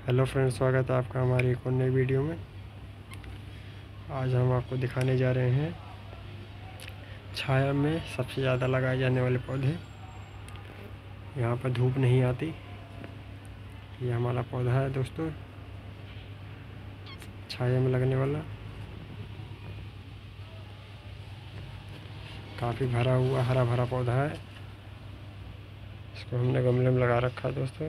Hello friends, स्वागत है आपका हमारी एक और नई वीडियो में। आज हम आपको दिखाने जा रहे हैं छाया में सबसे ज़्यादा लगाए जाने वाले पौधे। यहाँ पर धूप नहीं आती। ये हमारा पौधा है दोस्तों, छाया में लगने वाला। काफ़ी भरा हुआ हरा भरा पौधा है। इसको हमने गमले में लगा रखा है दोस्तों।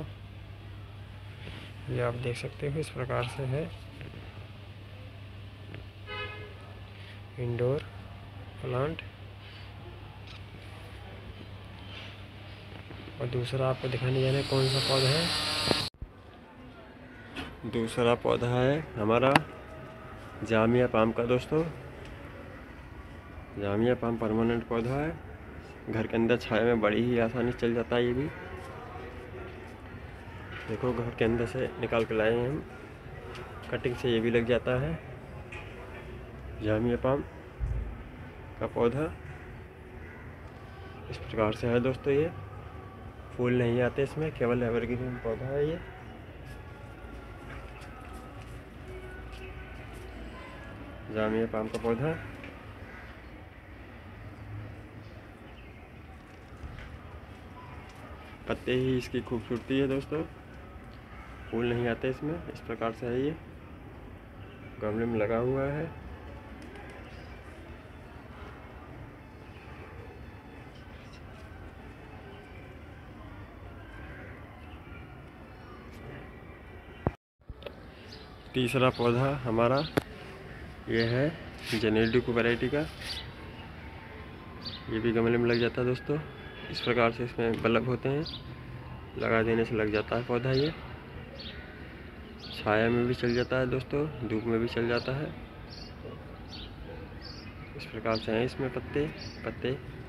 ये आप देख सकते हो, इस प्रकार से है इंडोर प्लांट। और दूसरा आपको दिखाने जा रहे हैं कौन सा पौधा है। दूसरा पौधा है हमारा जामिया पाम का दोस्तों। जामिया पाम परमानेंट पौधा है। घर के अंदर छाया में बड़ी ही आसानी से चल जाता है। ये भी देखो, घर के अंदर से निकाल के लाए हैं हम, कटिंग से ये भी लग जाता है। जामिया पाम का पौधा इस प्रकार से है दोस्तों। ये फूल नहीं आते इसमें, केवल एवरग्रीन पौधा है ये। जामिया पाम का पौधा पत्ते ही इसकी खूबसूरती है दोस्तों। फूल नहीं आते इसमें, इस प्रकार से है ये। गमले में लगा हुआ है। तीसरा पौधा हमारा ये है जेनेडिको वैरायटी का। ये भी गमले में लग जाता है दोस्तों। इस प्रकार से इसमें बल्ब होते हैं, लगा देने से लग जाता है पौधा। ये छाया में भी चल जाता है दोस्तों, धूप में भी चल जाता है। इस प्रकार से हैं इसमें पत्ते।